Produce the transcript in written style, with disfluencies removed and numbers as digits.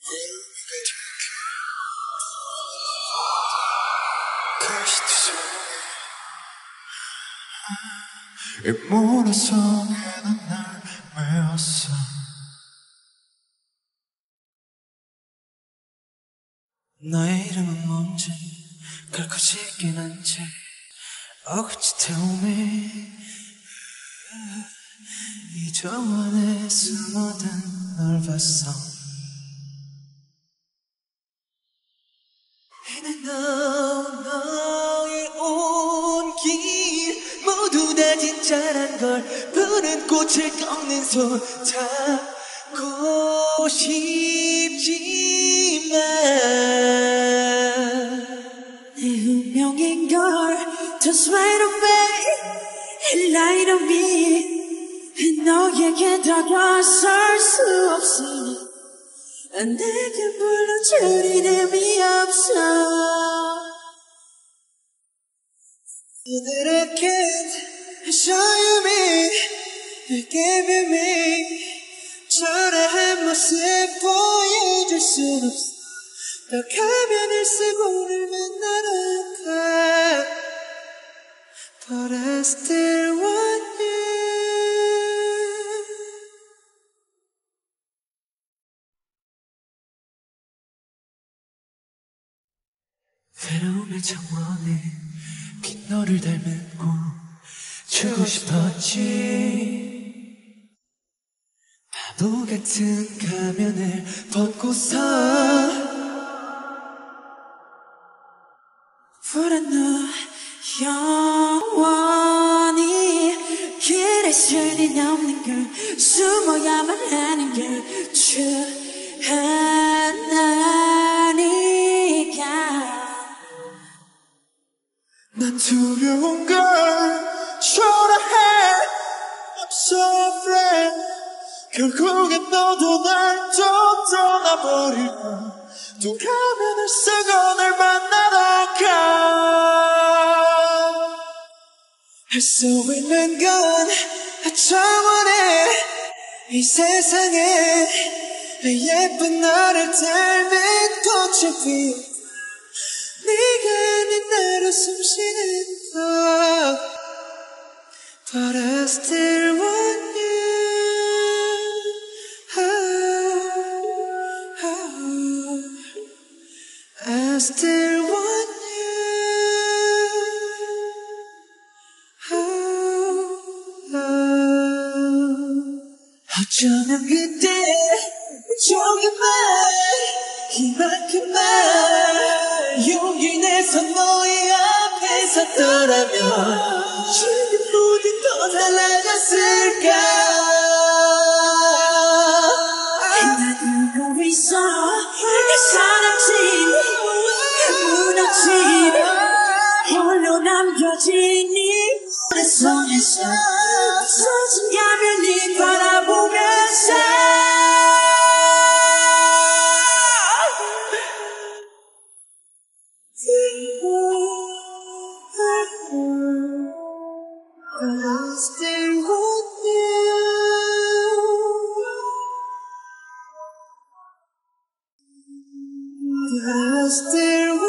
이 모래 속에 난 날 메웠어. 너의 이름은 뭔지 결코 짓긴 않지. Oh, could you tell me? 이 저 안에 숨어든 널 봤어. 이내 너의 온길 모두 다 진짜란 걸 푸른 꽃을 꺾는 손 잡고 싶지만 내 운명인 걸 Just right away Light on me 너에게 다가설 수 없으니 내게 불러줄 이름이 없어. That I can't show you me, give you me. 초라한 모습 보여줄 순 없어. 더 가면을 쓰고 늘 만나러 가. But I still want you. 외로움의 정원에 긴 너를 닮은 꿈 주고 싶었지. 바보 같은 가면을 벗고서 푸른 너 영원히 길에 순이 없는 걸 숨어야만 하는 걸 주하나니까 난 두려운 걸 초라해. I'm so afraid. 결국엔 너도 날 또 떠나버릴까. 또 가면을 쓰고 널 만나러 가. 할 수 있는 건 정원에 이 세상에 예쁜 너를 닮은 꽃을 피워 네가 아닌 나로 숨쉬는 것. But I still want you. I still want you. 어쩌면 그때 조금만 이만큼만 용기 내서 너의 앞에 섰더라면 지금 모든 더 달라졌을까. 난 울고 있어 내 사랑진 무너진 홀로 남겨진 이 머릿속에서 없어진 가면이 바라보면서 But I still want you. But I still want you.